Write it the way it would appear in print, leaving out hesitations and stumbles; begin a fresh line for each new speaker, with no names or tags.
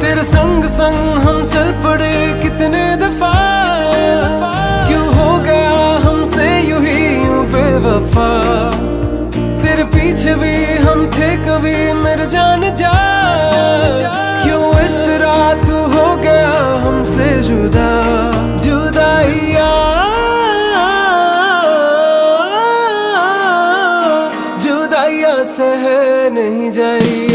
तेरे संग संग हम चल पड़े कितने दफा, क्यों हो गया हमसे यूं ही यूं बेवफा। तेरे पीछे भी हम थे कभी मेरे जान जा, क्यों इस तरह तू हो गया हमसे जुदा। जुदाइया जुदाइया सह नहीं जाई।